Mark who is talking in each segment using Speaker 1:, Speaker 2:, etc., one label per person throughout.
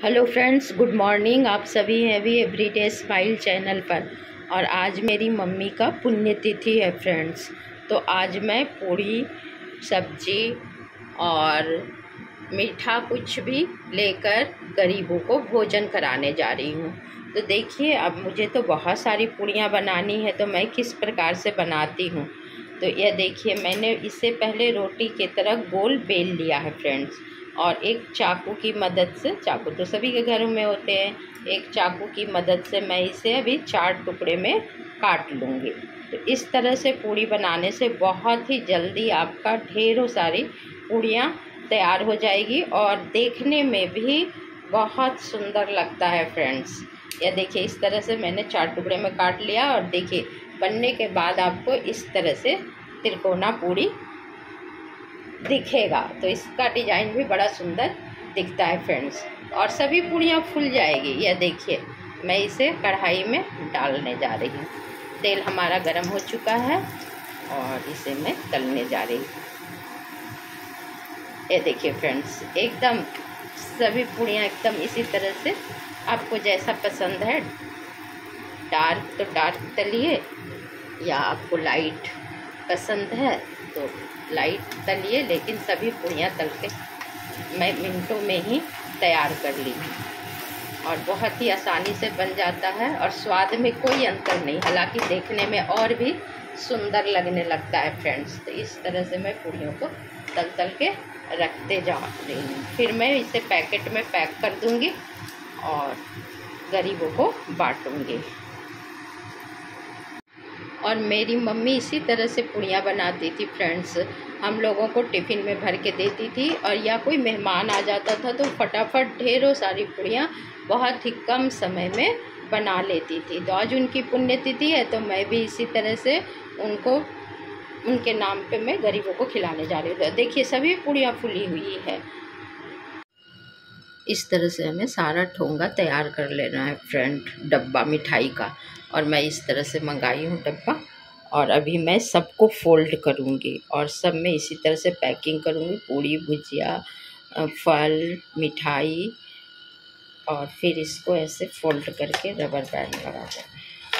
Speaker 1: Hello friends, good morning. आप सभी हैं अभी एवरीडे स्माइल चैनल पर। और आज मेरी मम्मी का पुण्यतिथि है फ्रेंड्स। तो आज मैं पूड़ी सब्जी और मीठा कुछ भी लेकर गरीबों को भोजन कराने जा रही हूँ। तो देखिए, अब मुझे तो बहुत सारी पूड़ियाँ बनानी है, तो मैं किस प्रकार से बनाती हूँ। तो यह देखिए, मैंने इससे पहले रोटी की तरह गोल बेल लिया है फ्रेंड्स। और एक चाकू की मदद से, चाकू तो सभी के घरों में होते हैं, एक चाकू की मदद से मैं इसे अभी 4 टुकड़े में काट लूँगी। तो इस तरह से पूड़ी बनाने से बहुत ही जल्दी आपका ढेरों सारी पूड़ियाँ तैयार हो जाएगी और देखने में भी बहुत सुंदर लगता है फ्रेंड्स। यह देखिए, इस तरह से मैंने 4 टुकड़े में काट लिया। और देखिए, बनने के बाद आपको इस तरह से त्रिकोना पूड़ी दिखेगा। तो इसका डिज़ाइन भी बड़ा सुंदर दिखता है फ्रेंड्स। और सभी पूड़ियाँ फूल जाएगी। यह देखिए, मैं इसे कढ़ाई में डालने जा रही हूँ। तेल हमारा गर्म हो चुका है और इसे मैं तलने जा रही हूँ। ये देखिए फ्रेंड्स, एकदम सभी पूड़ियाँ एकदम इसी तरह से आपको जैसा पसंद है, डार्क तो डार्क तलिए, या आपको लाइट पसंद है तो लाइट तलिए। लेकिन सभी पूड़ियाँ तल के मैं मिनटों में ही तैयार कर ली और बहुत ही आसानी से बन जाता है और स्वाद में कोई अंतर नहीं, हालांकि देखने में और भी सुंदर लगने लगता है फ्रेंड्स। तो इस तरह से मैं पूड़ियों को तल तल के रखते जा रही हूँ। फिर मैं इसे पैकेट में पैक कर दूँगी और गरीबों को बांटूँगी। और मेरी मम्मी इसी तरह से पूड़ियाँ बनाती थी फ्रेंड्स। हम लोगों को टिफ़िन में भर के देती थी, और या कोई मेहमान आ जाता था तो फटाफट ढेरों सारी पूड़ियाँ बहुत ही कम समय में बना लेती थी। तो आज उनकी पुण्यतिथि है, तो मैं भी इसी तरह से उनको, उनके नाम पे मैं गरीबों को खिलाने जा रही हूँ। देखिए, सभी पूड़ियाँ फूली हुई है। इस तरह से हमें सारा ठोंगा तैयार कर लेना है फ्रेंड, डब्बा मिठाई का। और मैं इस तरह से मंगाई हूँ डब्बा। और अभी मैं सबको फोल्ड करूँगी और सब में इसी तरह से पैकिंग करूँगी, पूड़ी भुजिया, फल, मिठाई। और फिर इसको ऐसे फोल्ड करके रबर बैंड लगा देना।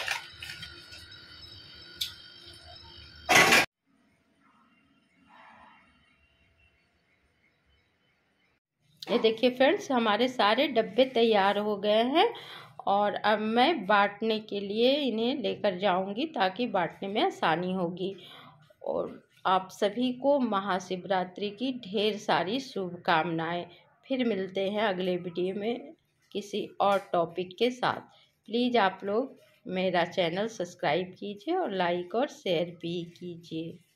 Speaker 1: ये देखिए फ्रेंड्स, हमारे सारे डब्बे तैयार हो गए हैं। और अब मैं बांटने के लिए इन्हें लेकर जाऊंगी ताकि बांटने में आसानी होगी। और आप सभी को महाशिवरात्रि की ढेर सारी शुभकामनाएं। फिर मिलते हैं अगले वीडियो में किसी और टॉपिक के साथ। प्लीज़ आप लोग मेरा चैनल सब्सक्राइब कीजिए और लाइक और शेयर भी कीजिए।